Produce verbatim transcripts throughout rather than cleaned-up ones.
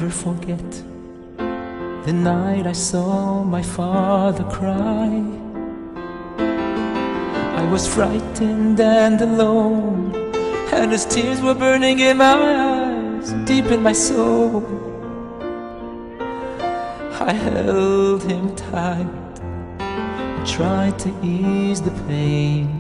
never forget the night I saw my father cry. I was frightened and alone, and his tears were burning in my eyes, deep in my soul. I held him tight and tried to ease the pain.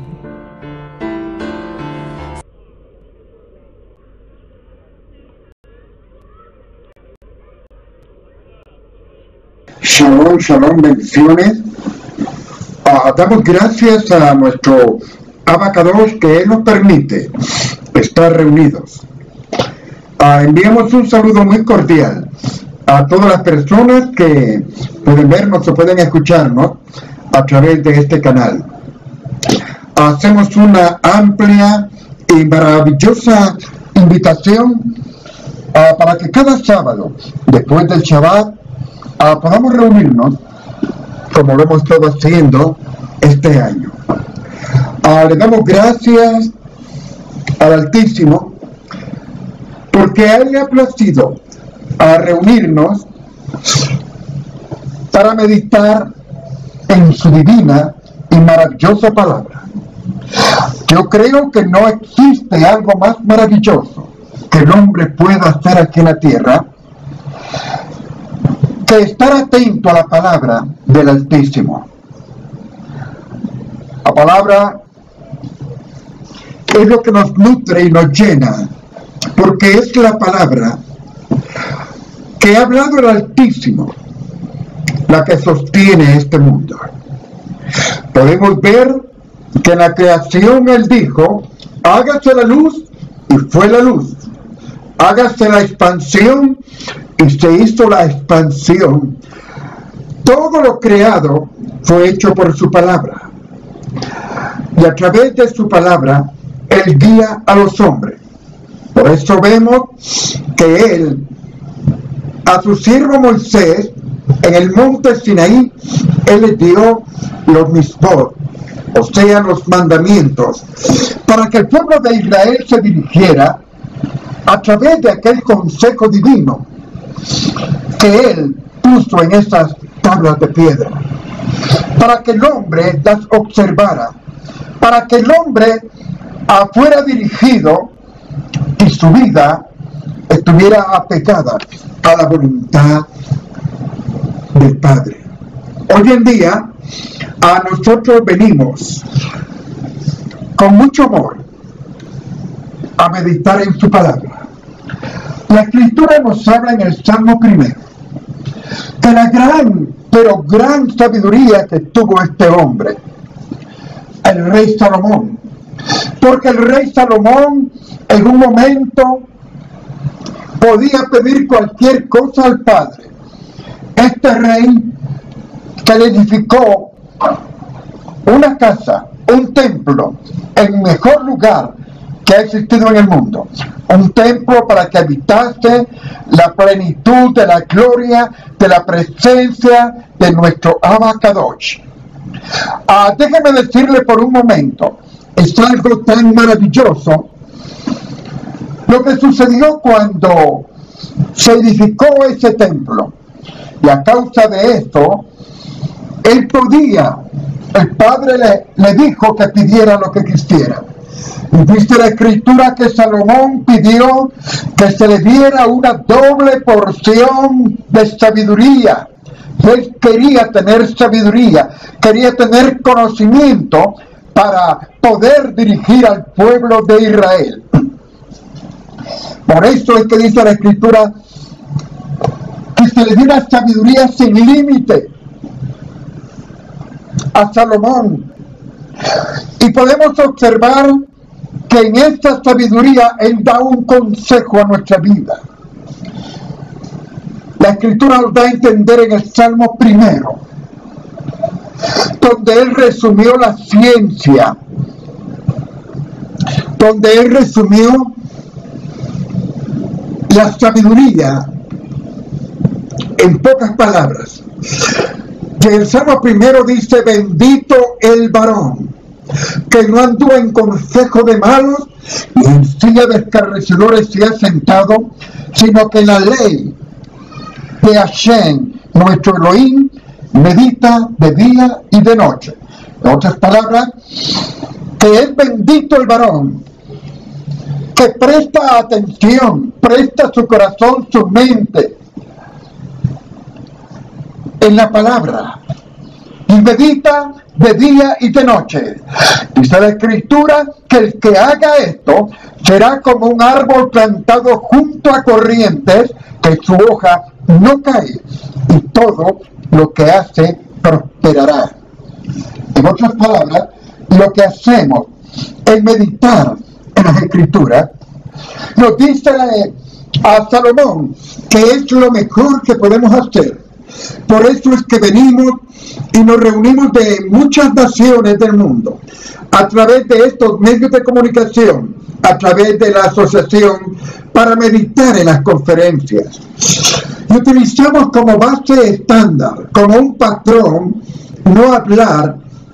Shalom, shalom, bendiciones. Uh, damos gracias a nuestro Abacados que Él nos permite estar reunidos. Uh, enviamos un saludo muy cordial a todas las personas que pueden vernos o pueden escucharnos a través de este canal. Hacemos una amplia y maravillosa invitación uh, para que cada sábado, después del Shabbat, Uh, podamos reunirnos como lo hemos estado haciendo este año. Uh, le damos gracias al Altísimo porque a Él le ha placido a reunirnos para meditar en su divina y maravillosa palabra. Yo creo que no existe algo más maravilloso que el hombre pueda hacer aquí en la tierra que estar atento a la palabra del Altísimo. La palabra es lo que nos nutre y nos llena, porque es la palabra que ha hablado el Altísimo, la que sostiene este mundo. Podemos ver que en la creación Él dijo, hágase la luz, y fue la luz. Hágase la expansión, y se hizo la expansión. Todo lo creado fue hecho por su palabra. Y a través de su palabra, Él guía a los hombres. Por eso vemos que Él, a su siervo Moisés, en el monte Sinaí, Él le dio los misbot, o sea, los mandamientos, para que el pueblo de Israel se dirigiera a través de aquel consejo divino que Él puso en esas tablas de piedra, para que el hombre las observara, para que el hombre fuera dirigido y su vida estuviera apegada a la voluntad del Padre. Hoy en día a nosotros venimos con mucho amor a meditar en su palabra. La Escritura nos habla en el Salmo primero de la gran, pero gran sabiduría que tuvo este hombre, el rey Salomón. Porque el rey Salomón en un momento podía pedir cualquier cosa al Padre. Este rey que le edificó una casa, un templo, el mejor lugar que ha existido en el mundo, un templo para que habitase la plenitud de la gloria de la presencia de nuestro Abacadosh. Ah, déjeme decirle por un momento, es algo tan maravilloso lo que sucedió cuando se edificó ese templo, y a causa de esto él podía, el Padre le, le dijo que pidiera lo que quisiera. Y dice la Escritura que Salomón pidió que se le diera una doble porción de sabiduría. Él quería tener sabiduría, quería tener conocimiento para poder dirigir al pueblo de Israel. Por eso es que dice la Escritura que se le diera sabiduría sin límite a Salomón. Y podemos observar que en esta sabiduría Él da un consejo a nuestra vida. La Escritura nos da a entender en el Salmo primero, donde Él resumió la ciencia, donde Él resumió la sabiduría en pocas palabras. Y el Salmo primero dice, bendito el varón que no anduvo en consejo de malos, ni en silla de escarnecedores se ha sentado, sino que en la ley de Hashem, nuestro Elohim, medita de día y de noche. En otras palabras, que es bendito el varón que presta atención, presta su corazón, su mente en la palabra y medita de día y de noche. Dice la Escritura que el que haga esto será como un árbol plantado junto a corrientes, que su hoja no cae y todo lo que hace prosperará. En otras palabras, lo que hacemos es meditar en las Escrituras. Nos dice a Salomón que es lo mejor que podemos hacer. Por eso es que venimos y nos reunimos de muchas naciones del mundo a través de estos medios de comunicación, a través de la asociación, para meditar en las conferencias. Y utilizamos como base estándar, como un patrón, no hablar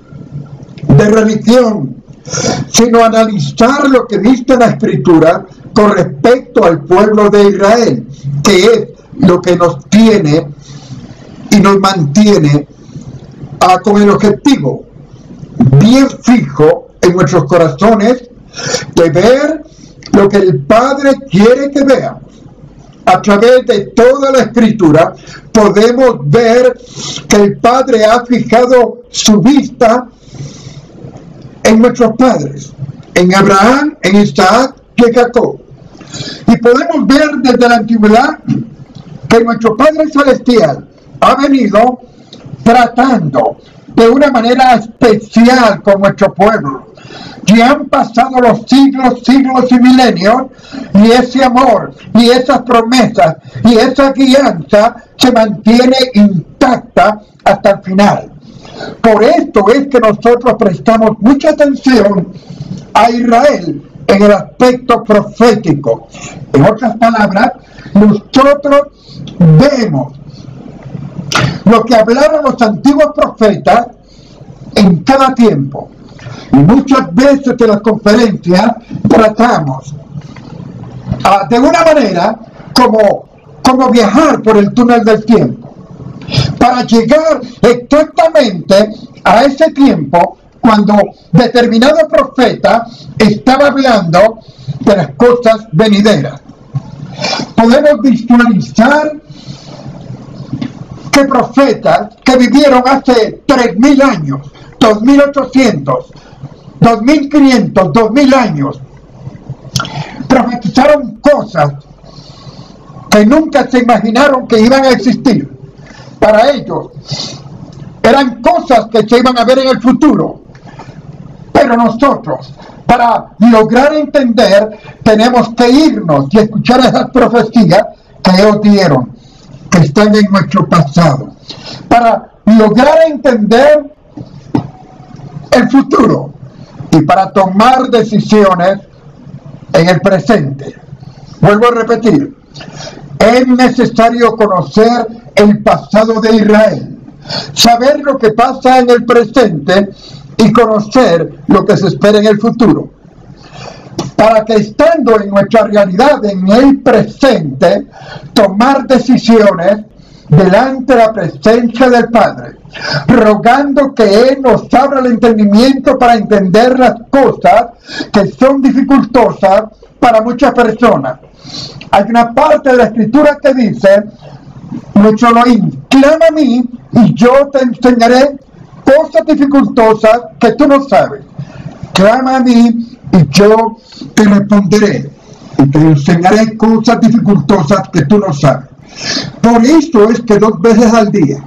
de religión, sino analizar lo que dice la Escritura con respecto al pueblo de Israel, que es lo que nos tiene y nos mantiene ah, con el objetivo bien fijo en nuestros corazones de ver lo que el Padre quiere que veamos. A través de toda la Escritura podemos ver que el Padre ha fijado su vista en nuestros padres, en Abraham, en Isaac y en Jacob. Y podemos ver desde la antigüedad que nuestro Padre Celestial ha venido tratando de una manera especial con nuestro pueblo. Y han pasado los siglos, siglos y milenios, y ese amor, y esas promesas, y esa guianza se mantiene intacta hasta el final. Por esto es que nosotros prestamos mucha atención a Israel en el aspecto profético. En otras palabras, nosotros vemos lo que hablaron los antiguos profetas en cada tiempo. Y muchas veces en las conferencias tratamos uh, de una manera como, como viajar por el túnel del tiempo, para llegar exactamente a ese tiempo cuando determinado profeta estaba hablando de las cosas venideras. Podemos visualizar que profetas que vivieron hace tres mil años, dos mil ochocientos, dos mil quinientos, dos mil años, profetizaron cosas que nunca se imaginaron que iban a existir. Para ellos eran cosas que se iban a ver en el futuro. Pero nosotros, para lograr entender, tenemos que irnos y escuchar esas profecías que ellos dieron, que están en nuestro pasado, para lograr entender el futuro y para tomar decisiones en el presente. Vuelvo a repetir, es necesario conocer el pasado de Israel, saber lo que pasa en el presente y conocer lo que se espera en el futuro, para que estando en nuestra realidad, en el presente, tomar decisiones delante de la presencia del Padre, rogando que Él nos abra el entendimiento para entender las cosas que son dificultosas para muchas personas. Hay una parte de la Escritura que dice, nuestro Elohim, clama a mí y yo te enseñaré cosas dificultosas que tú no sabes. Clama a mí y yo te responderé y te enseñaré cosas dificultosas que tú no sabes. Por eso es que dos veces al día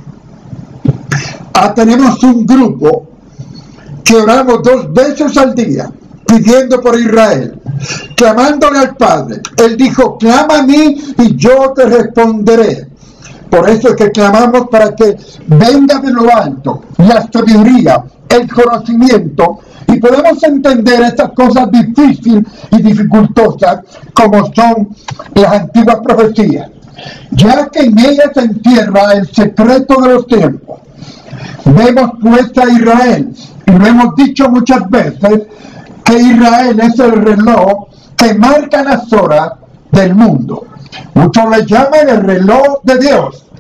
ah, tenemos un grupo que oramos dos veces al día pidiendo por Israel, clamándole al Padre. Él dijo, clama a mí y yo te responderé. Por eso es que clamamos para que venga de lo alto la sabiduría, el conocimiento, y podemos entender estas cosas difíciles y dificultosas como son las antiguas profecías, ya que en ellas se encierra el secreto de los tiempos. Vemos pues a Israel, y lo hemos dicho muchas veces, que Israel es el reloj que marca las horas del mundo. Muchos le llaman el reloj de Dios,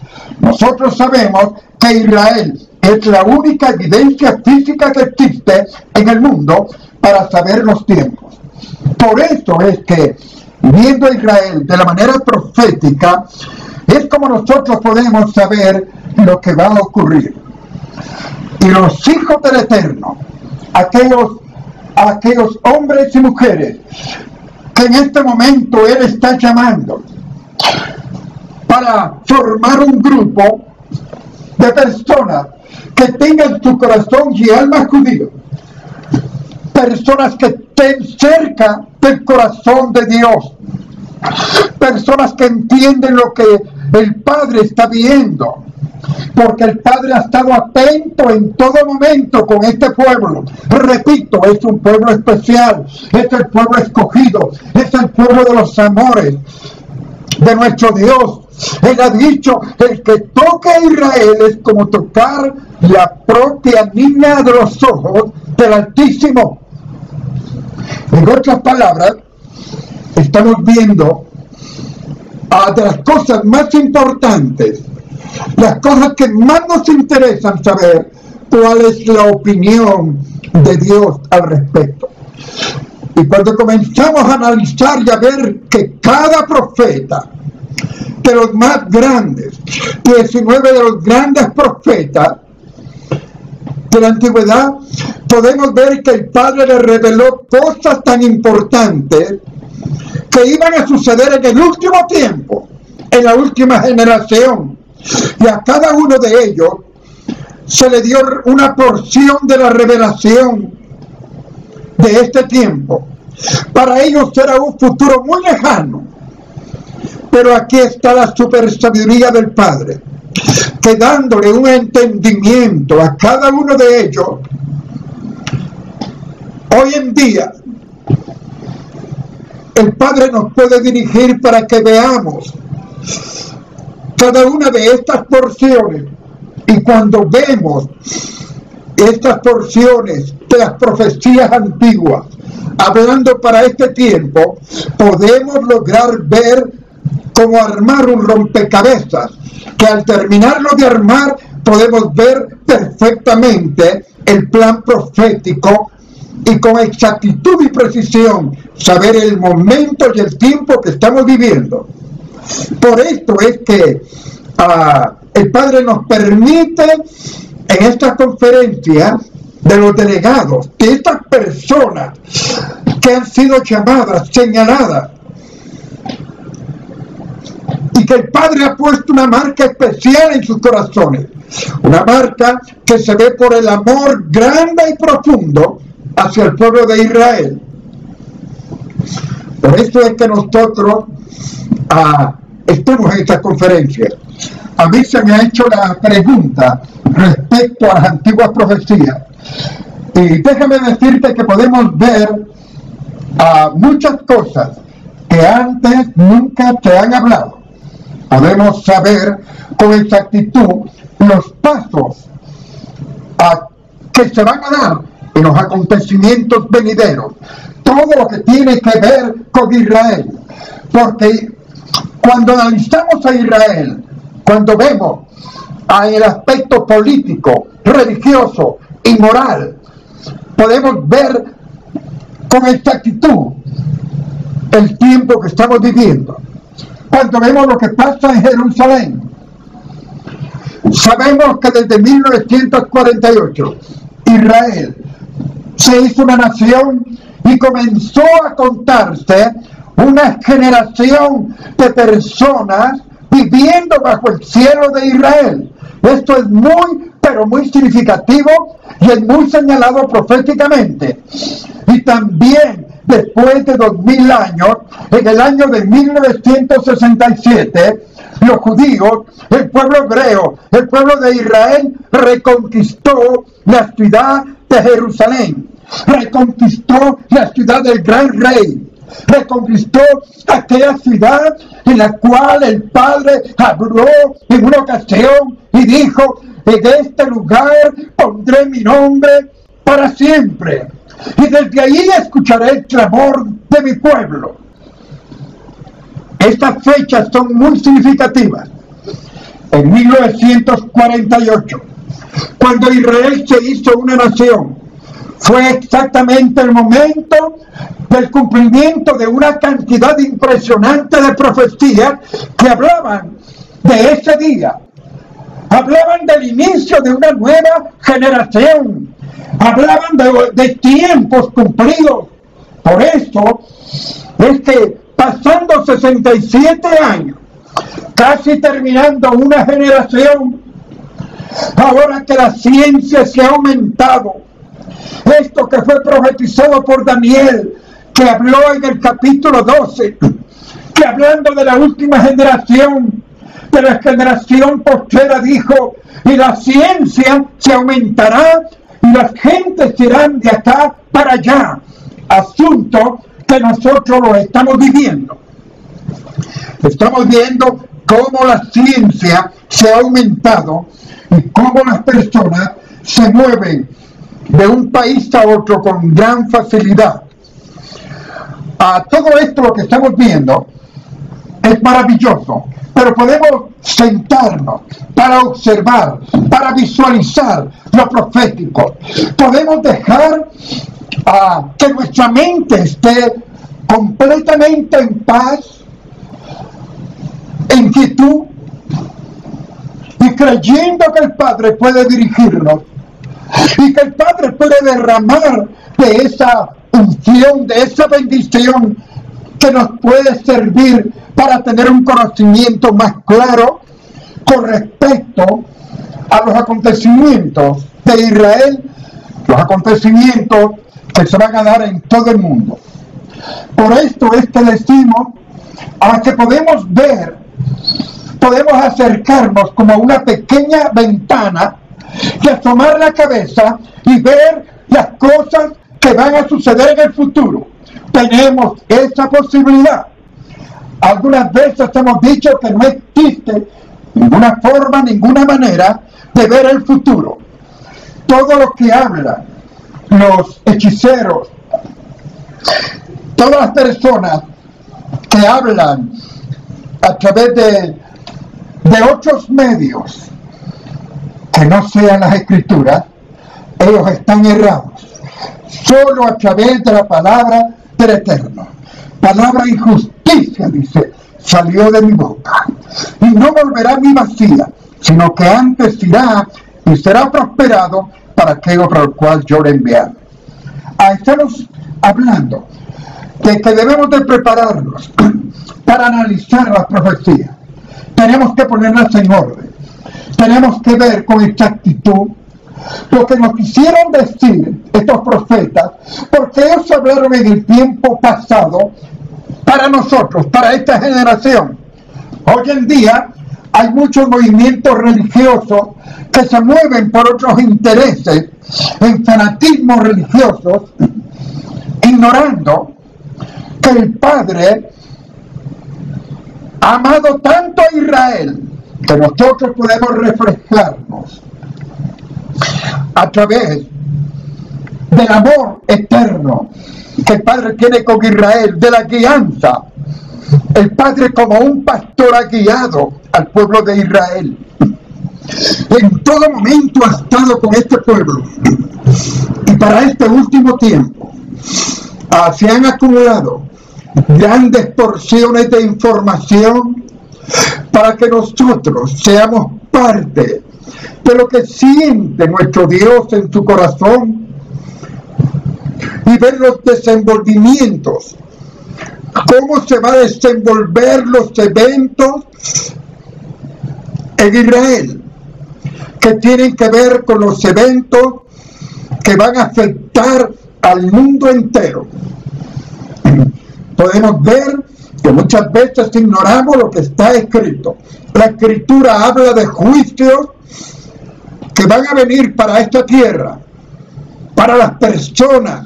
Nosotros sabemos que Israel es la única evidencia física que existe en el mundo para saber los tiempos. Por eso es que, viendo a Israel de la manera profética, es como nosotros podemos saber lo que va a ocurrir. Y los hijos del Eterno, aquellos, aquellos hombres y mujeres que en este momento Él está llamando para formar un grupo de personas que tengan su corazón y alma judío, personas que estén cerca del corazón de Dios, personas que entienden lo que el Padre está viendo, porque el Padre ha estado atento en todo momento con este pueblo. Repito, es un pueblo especial, es el pueblo escogido, es el pueblo de los amores de nuestro Dios. Él ha dicho, el que toque a Israel es como tocar la propia niña de los ojos del Altísimo. En otras palabras, estamos viendo uh, de las cosas más importantes, las cosas que más nos interesan saber, cuál es la opinión de Dios al respecto. Y cuando comenzamos a analizar y a ver que cada profeta, de los más grandes, diecinueve de los grandes profetas de la antigüedad, podemos ver que el Padre le reveló cosas tan importantes que iban a suceder en el último tiempo, en la última generación. Y a cada uno de ellos se le dio una porción de la revelación de este tiempo. Para ellos era un futuro muy lejano. Pero aquí está la super sabiduría del Padre, que dándole un entendimiento a cada uno de ellos, hoy en día, el Padre nos puede dirigir para que veamos cada una de estas porciones. Y cuando vemos estas porciones de las profecías antiguas, hablando para este tiempo, podemos lograr ver cómo armar un rompecabezas, que al terminarlo de armar podemos ver perfectamente el plan profético y con exactitud y precisión saber el momento y el tiempo que estamos viviendo. Por esto es que uh, el Padre nos permite en esta conferencia de los delegados, de estas personas que han sido llamadas, señaladas, y que el Padre ha puesto una marca especial en sus corazones, una marca que se ve por el amor grande y profundo hacia el pueblo de Israel. Por eso es que nosotros uh, estamos en esta conferencia. A mí se me ha hecho la pregunta respecto a las antiguas profecías, y déjame decirte que podemos ver uh, muchas cosas que antes nunca te han hablado. Podemos saber con exactitud los pasos uh, que se van a dar en los acontecimientos venideros, todo lo que tiene que ver con Israel, porque cuando analizamos a Israel, cuando vemos en el aspecto político, religioso y moral, podemos ver con exactitud el tiempo que estamos viviendo. Cuando vemos lo que pasa en Jerusalén, sabemos que desde mil novecientos cuarenta y ocho Israel se hizo una nación y comenzó a contarse una generación de personas viviendo bajo el cielo de Israel. Esto es muy, pero muy significativo y es muy señalado proféticamente. Y también después de dos mil años, en el año de mil novecientos sesenta y siete, los judíos, el pueblo hebreo, el pueblo de Israel reconquistó la ciudad de Jerusalén, reconquistó la ciudad del gran rey, reconquistó aquella ciudad en la cual el Padre habló en una ocasión y dijo: en este lugar pondré mi nombre para siempre, y desde ahí escucharé el clamor de mi pueblo. Estas fechas son muy significativas, en mil novecientos cuarenta y ocho, cuando Israel se hizo una nación, fue exactamente el momento del cumplimiento de una cantidad impresionante de profecías que hablaban de ese día. Hablaban del inicio de una nueva generación. Hablaban de, de tiempos cumplidos. Por eso es que pasando sesenta y siete años, casi terminando una generación, ahora que la ciencia se ha aumentado, esto que fue profetizado por Daniel, que habló en el capítulo doce, que hablando de la última generación, de la generación postrera, dijo, y la ciencia se aumentará y las gentes irán de acá para allá. Asunto que nosotros lo estamos viviendo. Estamos viendo cómo la ciencia se ha aumentado y cómo las personas se mueven de un país a otro con gran facilidad. A todo esto lo que estamos viendo es maravilloso, pero podemos sentarnos para observar, para visualizar lo profético. Podemos dejar uh, que nuestra mente esté completamente en paz, en quietud, y creyendo que el Padre puede dirigirnos y que el Padre puede derramar de esa unción, de esa bendición que nos puede servir para tener un conocimiento más claro con respecto a los acontecimientos de Israel, los acontecimientos que se van a dar en todo el mundo. Por esto es que decimos a que podemos ver, podemos acercarnos como a una pequeña ventana y asomar la cabeza y ver las cosas que van a suceder en el futuro. Tenemos esa posibilidad. Algunas veces hemos dicho que no existe ninguna forma, ninguna manera de ver el futuro. Todo lo que hablan los hechiceros, todas las personas que hablan a través de, de otros medios que no sean las escrituras, ellos están errados. Solo a través de la palabra del Eterno. Palabra y justicia, dice, salió de mi boca. Y no volverá a mi vacía, sino que antes irá y será prosperado para aquello para el cual yo le envié. Ahí estamos hablando de que debemos de prepararnos para analizar las profecías. Tenemos que ponerlas en orden. Tenemos que ver con exactitud lo que nos quisieron decir estos profetas, porque ellos hablaron en el tiempo pasado para nosotros, para esta generación. Hoy en día hay muchos movimientos religiosos que se mueven por otros intereses, en fanatismos religiosos, ignorando que el Padre ha amado tanto a Israel que nosotros podemos reflejarnos a través del amor eterno que el Padre tiene con Israel, de la guianza. El Padre como un pastor ha guiado al pueblo de Israel. En todo momento ha estado con este pueblo. Y para este último tiempo ah, se han acumulado grandes porciones de información para que nosotros seamos parte de lo que siente nuestro Dios en su corazón y ver los desenvolvimientos, cómo se van a desenvolver los eventos en Israel, que tienen que ver con los eventos que van a afectar al mundo entero. Podemos ver que muchas veces ignoramos lo que está escrito. La escritura habla de juicios que van a venir para esta tierra, para las personas,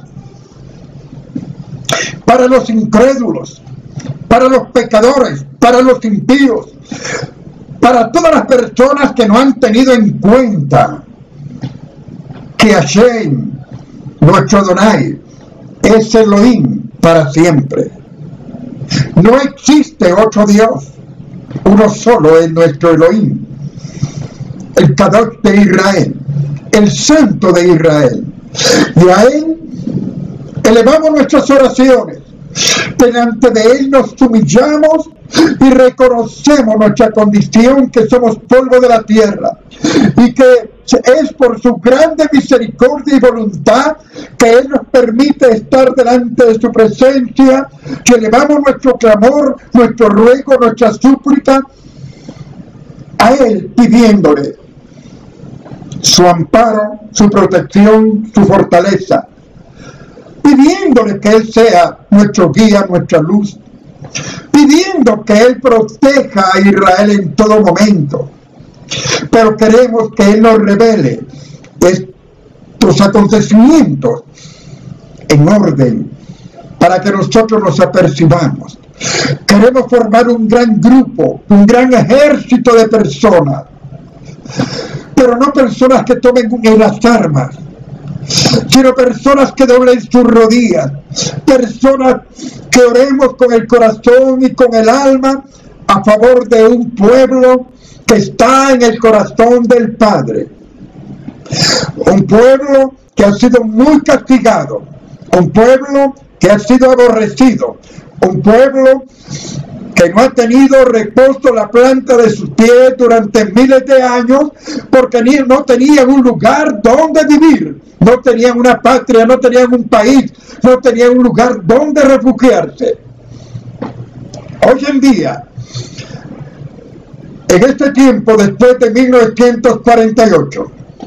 para los incrédulos, para los pecadores, para los impíos, para todas las personas que no han tenido en cuenta que Hashem, nuestro Adonai, es Elohim para siempre. No existe otro Dios, uno solo es nuestro Elohim. Kadosh de Israel, el Santo de Israel. Y a Él elevamos nuestras oraciones. Delante de Él nos humillamos y reconocemos nuestra condición, que somos polvo de la tierra, y que es por su grande misericordia y voluntad que Él nos permite estar delante de su presencia, que elevamos nuestro clamor, nuestro ruego, nuestra súplica a Él, pidiéndole su amparo, su protección, su fortaleza, pidiéndole que Él sea nuestro guía, nuestra luz, pidiendo que Él proteja a Israel en todo momento. Pero queremos que Él nos revele estos acontecimientos en orden para que nosotros nos apercibamos. Queremos formar un gran grupo, un gran ejército de personas, pero no personas que tomen las armas, sino personas que doblen sus rodillas, personas que oremos con el corazón y con el alma a favor de un pueblo que está en el corazón del Padre. Un pueblo que ha sido muy castigado, un pueblo que ha sido aborrecido, un pueblo que no ha tenido reposo la planta de sus pies durante miles de años, porque ni, no tenían un lugar donde vivir, no tenían una patria, no tenían un país, no tenían un lugar donde refugiarse. Hoy en día, en este tiempo, después de mil novecientos cuarenta y ocho,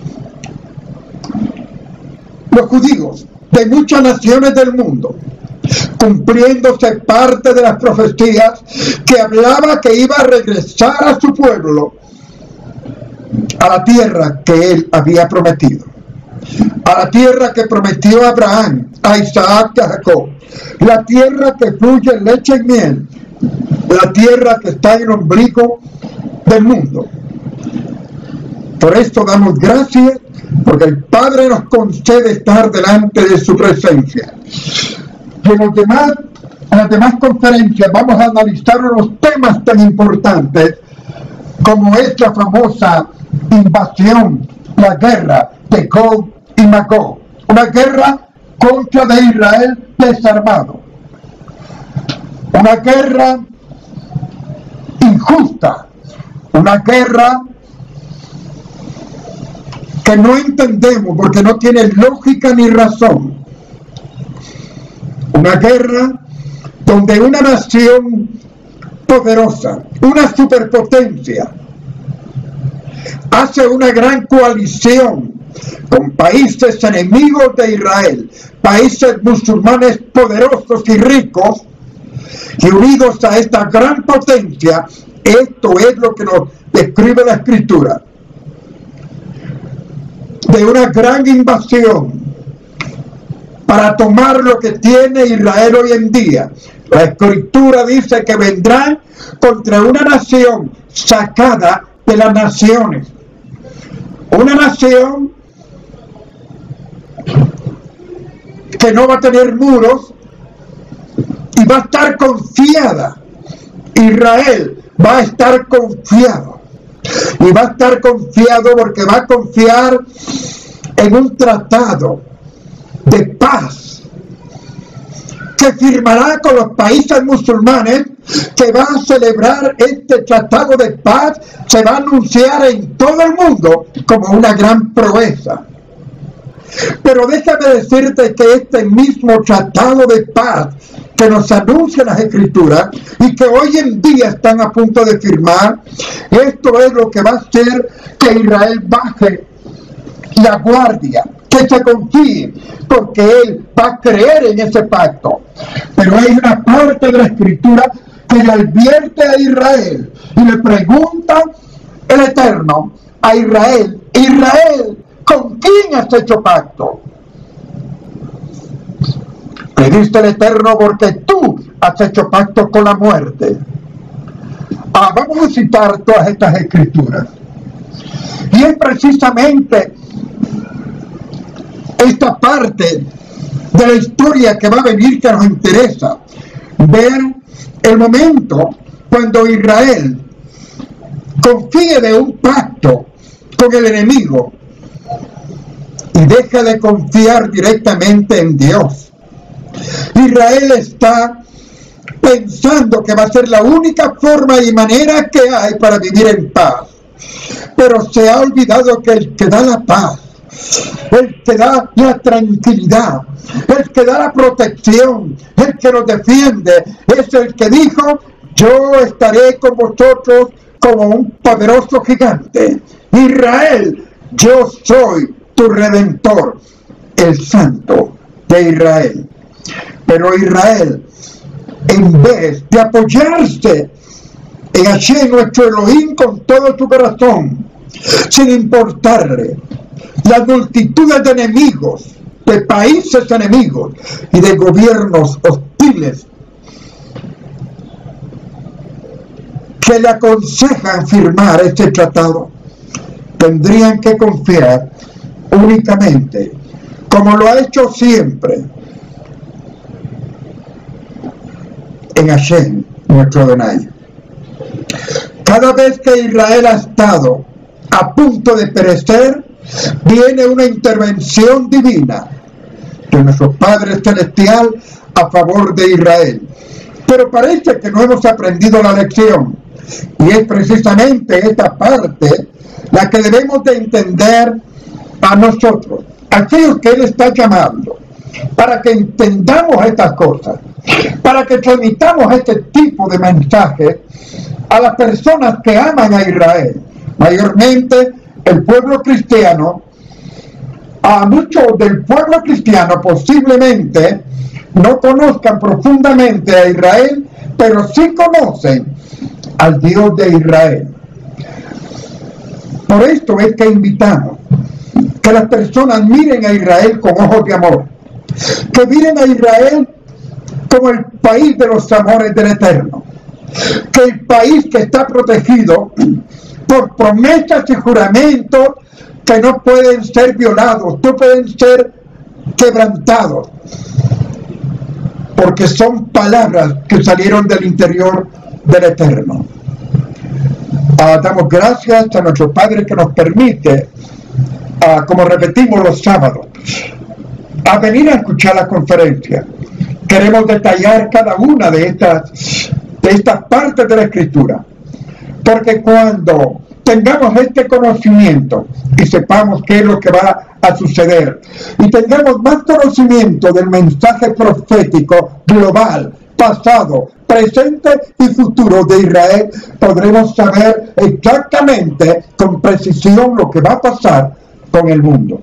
los judíos de muchas naciones del mundo, cumpliéndose parte de las profecías que hablaba que iba a regresar a su pueblo, a la tierra que Él había prometido, a la tierra que prometió a Abraham, a Isaac y a Jacob, la tierra que fluye leche y miel, la tierra que está en el ombligo del mundo. Por esto damos gracias, porque el Padre nos concede estar delante de su presencia. Y en, los demás, en las demás conferencias vamos a analizar unos temas tan importantes como es la famosa invasión, la guerra de Gog y Magog, una guerra contra de Israel desarmado, una guerra injusta, una guerra que no entendemos porque no tiene lógica ni razón. Una guerra donde una nación poderosa, una superpotencia, hace una gran coalición con países enemigos de Israel, países musulmanes poderosos y ricos, y unidos a esta gran potencia. Esto es lo que nos describe la Escritura, de una gran invasión para tomar lo que tiene Israel hoy en día. La Escritura dice que vendrán contra una nación sacada de las naciones, una nación que no va a tener muros y va a estar confiada. Israel va a estar confiado, y va a estar confiado porque va a confiar en un tratado de paz que firmará con los países musulmanes, que va a celebrar este tratado de paz, se va a anunciar en todo el mundo como una gran proeza. Pero déjame decirte que este mismo tratado de paz que nos anuncian las Escrituras y que hoy en día están a punto de firmar, esto es lo que va a hacer que Israel baje la guardia, que se confíe, porque Él va a creer en ese pacto. Pero hay una parte de la Escritura que le advierte a Israel y le pregunta el Eterno a Israel: Israel, ¿con quién has hecho pacto? Le dice el Eterno: porque tú has hecho pacto con la muerte. Ah, vamos a citar todas estas Escrituras. Y es precisamente esta parte de la historia que va a venir que nos interesa. Ver el momento cuando Israel confíe de un pacto con el enemigo y deja de confiar directamente en Dios. Israel está pensando que va a ser la única forma y manera que hay para vivir en paz, pero se ha olvidado que el que da la paz, el que da la tranquilidad, el que da la protección, el que nos defiende, es el que dijo: yo estaré con vosotros como un poderoso gigante. Israel, yo soy tu redentor, el Santo de Israel. Pero Israel, en vez de apoyarse en Hashem, nuestro Elohim, con todo su corazón, sin importarle las multitudes de enemigos, de países enemigos y de gobiernos hostiles que le aconsejan firmar este tratado, tendrían que confiar únicamente, como lo ha hecho siempre, en Hashem, nuestro Adonai. Cada vez que Israel ha estado a punto de perecer, viene una intervención divina de nuestro Padre Celestial a favor de Israel. Pero parece que no hemos aprendido la lección, y es precisamente esta parte la que debemos de entender a nosotros, aquellos que Él está llamando, para que entendamos estas cosas, para que transmitamos este tipo de mensaje a las personas que aman a Israel, mayormente el pueblo cristiano. A muchos del pueblo cristiano posiblemente no conozcan profundamente a Israel, pero sí conocen al Dios de Israel. Por esto es que invitamos que las personas miren a Israel con ojos de amor, que miren a Israel como el país de los amores del Eterno, que el país que está protegido por promesas y juramentos que no pueden ser violados, no pueden ser quebrantados, porque son palabras que salieron del interior del Eterno. Ah, damos gracias a nuestro Padre que nos permite, ah, como repetimos los sábados, a venir a escuchar la conferencia. Queremos detallar cada una de estas, de estas partes de la Escritura, porque cuando tengamos este conocimiento y sepamos qué es lo que va a suceder, y tengamos más conocimiento del mensaje profético global, pasado, presente y futuro de Israel, podremos saber exactamente con precisión lo que va a pasar con el mundo.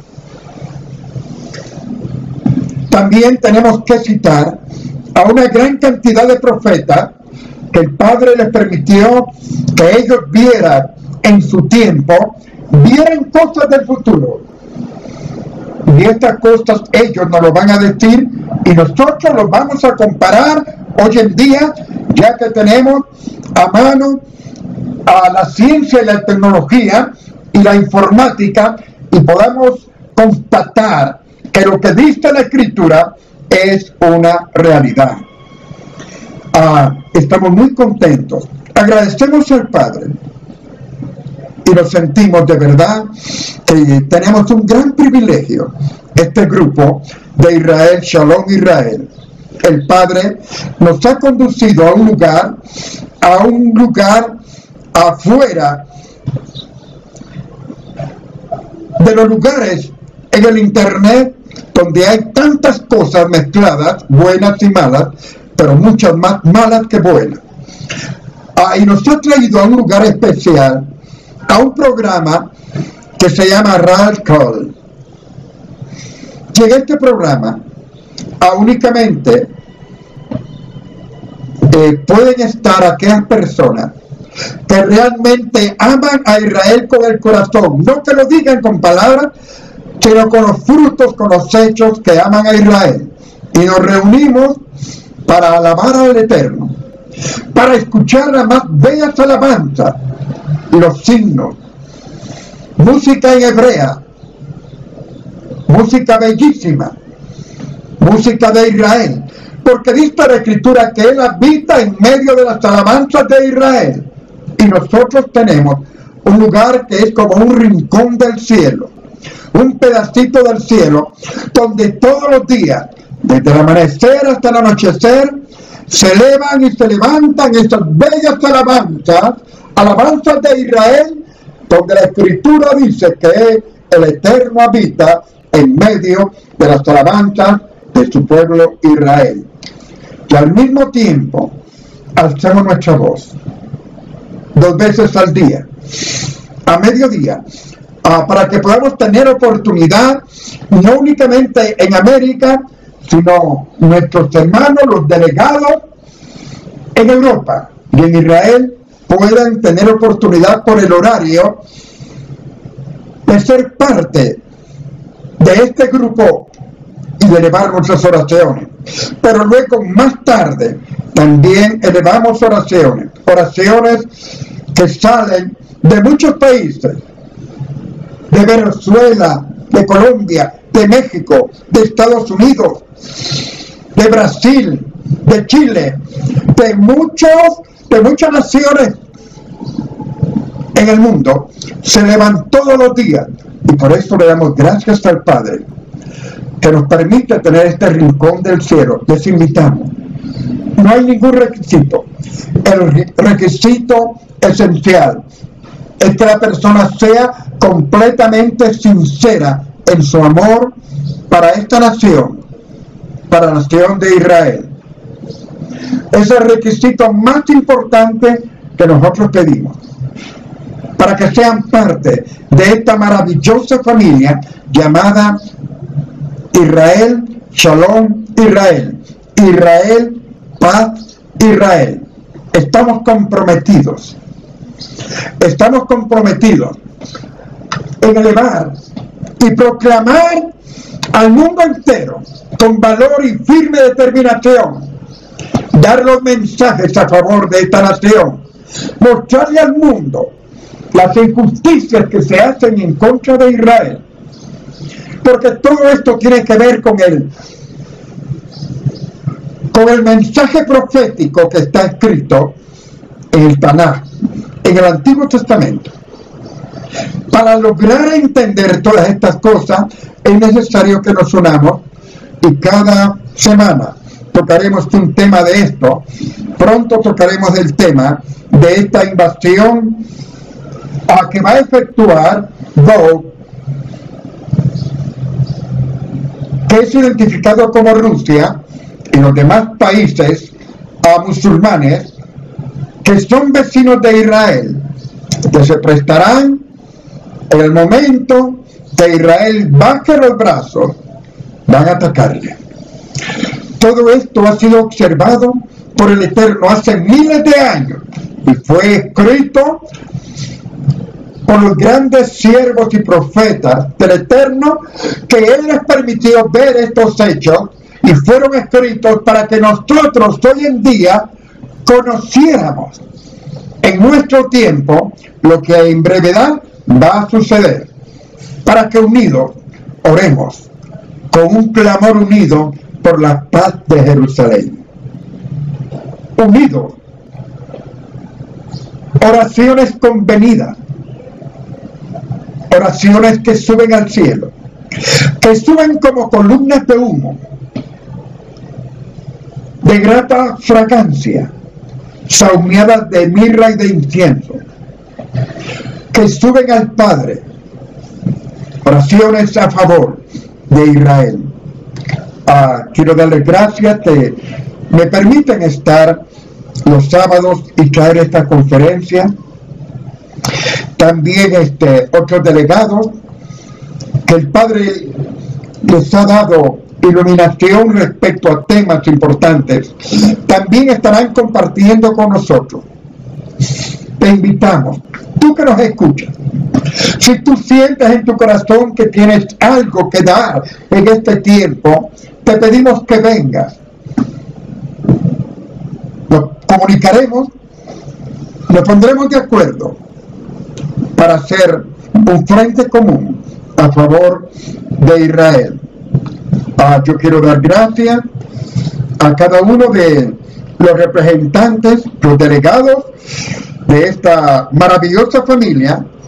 También tenemos que citar a una gran cantidad de profetas que el Padre les permitió que ellos vieran en su tiempo, vieran cosas del futuro. Y estas cosas ellos nos lo van a decir y nosotros los vamos a comparar hoy en día, ya que tenemos a mano a la ciencia y la tecnología y la informática, y podamos constatar que lo que dice la Escritura es una realidad. Ah, estamos muy contentos, agradecemos al Padre y nos sentimos de verdad que tenemos un gran privilegio. Este grupo de Israel, Shalom Israel, el Padre nos ha conducido a un lugar, a un lugar afuera de los lugares en el internet donde hay tantas cosas mezcladas, buenas y malas, pero muchas más malas que buenas. Ah, y nos ha traído a un lugar especial, a un programa que se llama Raal Kol. Y en este programa ah, únicamente eh, pueden estar aquellas personas que realmente aman a Israel con el corazón, no que lo digan con palabras, sino con los frutos, con los hechos, que aman a Israel. Y nos reunimos para alabar al Eterno, para escuchar las más bellas alabanzas, los signos, música en hebrea, música bellísima, música de Israel, porque dice la Escritura que Él habita en medio de las alabanzas de Israel, y nosotros tenemos un lugar que es como un rincón del cielo, un pedacito del cielo, donde todos los días, desde el amanecer hasta el anochecer, se elevan y se levantan esas bellas alabanzas, alabanzas de Israel, donde la Escritura dice que el Eterno habita en medio de las alabanzas de su pueblo Israel. Y al mismo tiempo, alzamos nuestra voz, dos veces al día, a mediodía, uh, para que podamos tener oportunidad, no únicamente en América, sino nuestros hermanos, los delegados en Europa y en Israel, puedan tener oportunidad por el horario de ser parte de este grupo y de elevar nuestras oraciones. Pero luego, más tarde, también elevamos oraciones, oraciones que salen de muchos países, de Venezuela, de Colombia, de México, de Estados Unidos, de Brasil, de Chile, de muchos, de muchas naciones en el mundo, se elevan todos los días, y por eso le damos gracias al Padre que nos permite tener este rincón del cielo. Les invitamos. No hay ningún requisito. El requisito esencial es que la persona sea completamente sincera en su amor para esta nación, para la nación de Israel. Es el requisito más importante que nosotros pedimos, para que sean parte de esta maravillosa familia llamada Israel, Shalom, Israel, Israel, paz, Israel. Estamos comprometidos, estamos comprometidos en elevar y proclamar al mundo entero con valor y firme determinación, dar los mensajes a favor de esta nación, mostrarle al mundo las injusticias que se hacen en contra de Israel, porque todo esto tiene que ver con el con el mensaje profético que está escrito en el Tanaj, en el Antiguo Testamento. Para lograr entender todas estas cosas es necesario que nos unamos, y cada semana tocaremos un tema de esto. Pronto tocaremos el tema de esta invasión a que va a efectuar Gog, que es identificado como Rusia, y los demás países a musulmanes que son vecinos de Israel, que se prestarán en el momento que Israel baje los brazos, van a atacarle. Todo esto ha sido observado por el Eterno hace miles de años y fue escrito por los grandes siervos y profetas del Eterno, que Él les permitió ver estos hechos y fueron escritos para que nosotros hoy en día conociéramos en nuestro tiempo lo que en brevedad va a suceder, para que unidos oremos con un clamor unido por la paz de Jerusalén. Unidos, oraciones convenidas, oraciones que suben al cielo, que suben como columnas de humo, de grata fragancia, saumeadas de mirra y de incienso, que suben al Padre, oraciones a favor de Israel. Ah, quiero darles gracias que me permiten estar los sábados y traer esta conferencia. También este, otros delegados que el Padre les ha dado iluminación respecto a temas importantes, también estarán compartiendo con nosotros. Te invitamos, tú que nos escuchas, si tú sientes en tu corazón que tienes algo que dar en este tiempo, te pedimos que vengas. Nos comunicaremos, nos pondremos de acuerdo para hacer un frente común a favor de Israel. Ah, yo quiero dar gracias a cada uno de los representantes, los delegados de esta maravillosa familia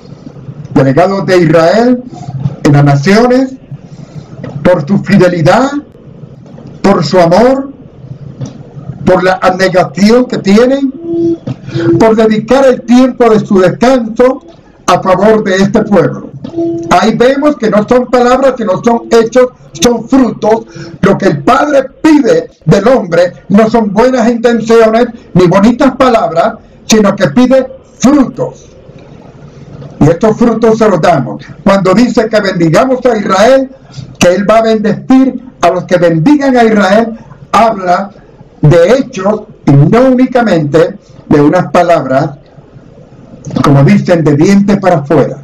delegados de Israel en las naciones, por su fidelidad, por su amor, por la abnegación que tienen, por dedicar el tiempo de su descanso a favor de este pueblo. Ahí vemos que no son palabras, sino son hechos, son frutos. Lo que el Padre pide del hombre no son buenas intenciones ni bonitas palabras, sino que pide frutos. Y estos frutos se los damos. Cuando dice que bendigamos a Israel, que Él va a bendecir a los que bendigan a Israel, habla de hechos y no únicamente de unas palabras, como dicen, de dientes para afuera.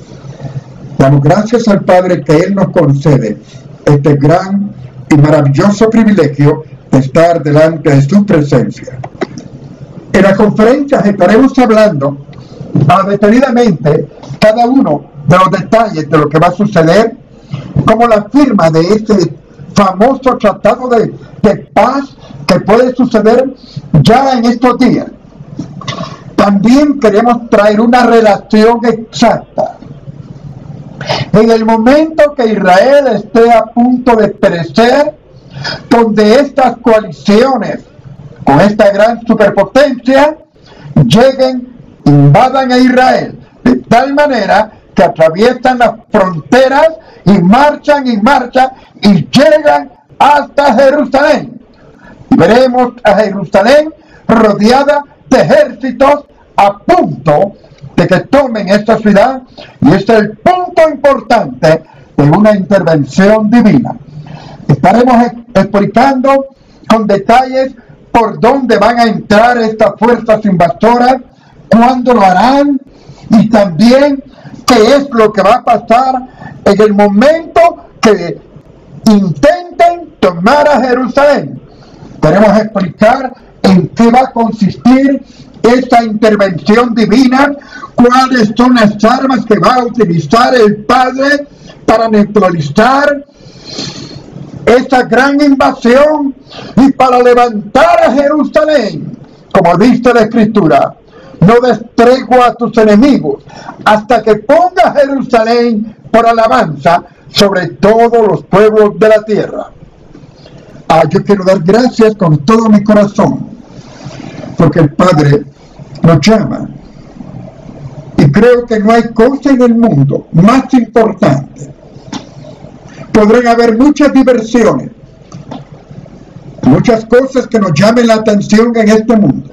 Damos gracias al Padre que Él nos concede este gran y maravilloso privilegio de estar delante de su presencia. En las conferencias estaremos hablando detenidamente cada uno de los detalles de lo que va a suceder, como la firma de este famoso tratado de, de paz que puede suceder ya en estos días. También queremos traer una relación exacta. En el momento que Israel esté a punto de perecer, donde estas coaliciones con esta gran superpotencia lleguen, invadan a Israel de tal manera que atraviesan las fronteras y marchan y marchan y llegan hasta Jerusalén. Y veremos a Jerusalén rodeada de ejércitos a punto de que tomen esta ciudad, y este es el punto importante de una intervención divina. Estaremos explicando con detalles por dónde van a entrar estas fuerzas invasoras, cuándo lo harán, y también qué es lo que va a pasar en el momento que intenten tomar a Jerusalén. Queremos explicar en qué va a consistir esta intervención divina, cuáles son las armas que va a utilizar el Padre para neutralizar esta gran invasión y para levantar a Jerusalén, como dice la Escritura: no des tregua a tus enemigos hasta que ponga Jerusalén por alabanza sobre todos los pueblos de la tierra. Ah, yo quiero dar gracias con todo mi corazón, porque el Padre nos llama. Y creo que no hay cosa en el mundo más importante. Podrán haber muchas diversiones, muchas cosas que nos llamen la atención en este mundo.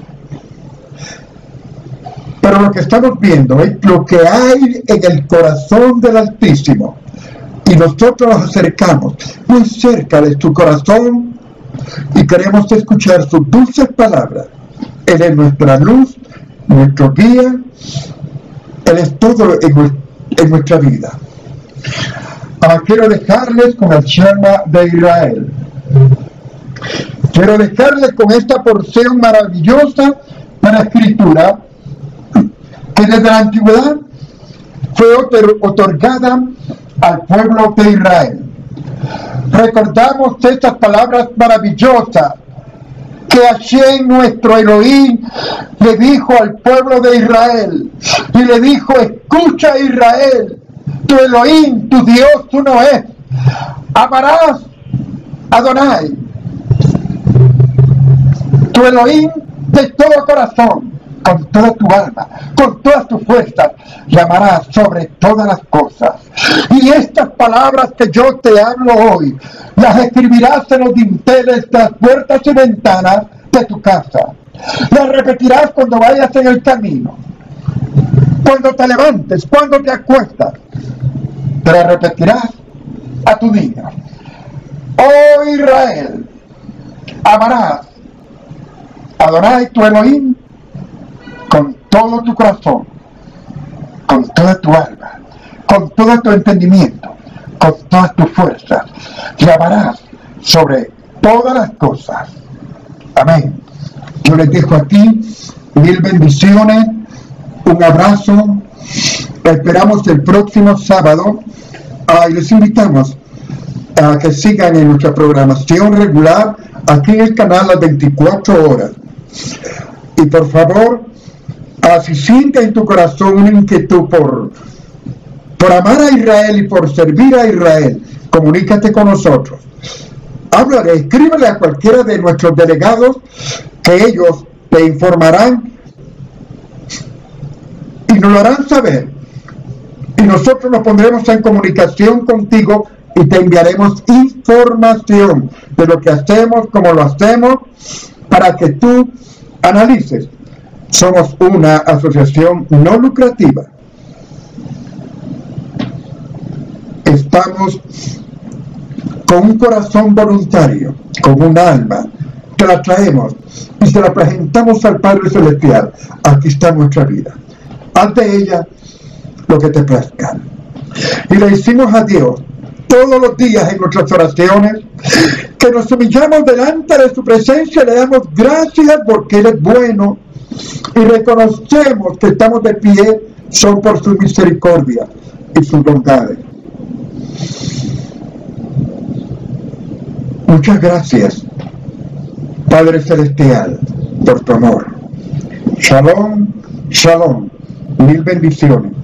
Pero lo que estamos viendo es lo que hay en el corazón del Altísimo. Y nosotros nos acercamos muy cerca de su corazón y queremos escuchar sus dulces palabras. Él es nuestra luz, nuestro guía. Él es todo en, en nuestra vida. Ahora quiero dejarles con el Shema de Israel. Quiero dejarles con esta porción maravillosa de la Escritura, que desde la antigüedad fue otorgada al pueblo de Israel. Recordamos estas palabras maravillosas que Hashem, nuestro Elohim, le dijo al pueblo de Israel, y le dijo: escucha, Israel, tu Elohim, tu Dios uno es. Amarás a Adonai, tu Elohim, de todo corazón, con toda tu alma, con todas tus fuerzas, llamarás sobre todas las cosas. Y estas palabras que yo te hablo hoy, las escribirás en los dinteles de las puertas y ventanas de tu casa. Las repetirás cuando vayas en el camino, cuando te levantes, cuando te acuestas. Te las repetirás a tu día. Oh Israel, amarás a Adonai tu Elohim con todo tu corazón, con toda tu alma, con todo tu entendimiento, con todas tus fuerzas. Llamarás sobre todas las cosas. Amén. Yo les dejo aquí mil bendiciones, un abrazo. Esperamos el próximo sábado. Ah, y les invitamos a que sigan en nuestra programación regular aquí en el canal las veinticuatro horas. Y por favor, Uh, si sientes en tu corazón una inquietud por por amar a Israel y por servir a Israel, comunícate con nosotros. Háblale, escríbele a cualquiera de nuestros delegados que ellos te informarán y nos lo harán saber. Y nosotros nos pondremos en comunicación contigo y te enviaremos información de lo que hacemos, cómo lo hacemos, para que tú analices. Somos una asociación no lucrativa. Estamos con un corazón voluntario, con un alma. Te la traemos y se la presentamos al Padre Celestial. Aquí está nuestra vida. Haz de ella lo que te plazca. Y le decimos a Dios todos los días en nuestras oraciones que nos humillamos delante de su presencia y le damos gracias porque Él es bueno y reconocemos que estamos de pie son por su misericordia y sus bondades. Muchas gracias, Padre Celestial, por tu amor. Shalom, shalom, mil bendiciones.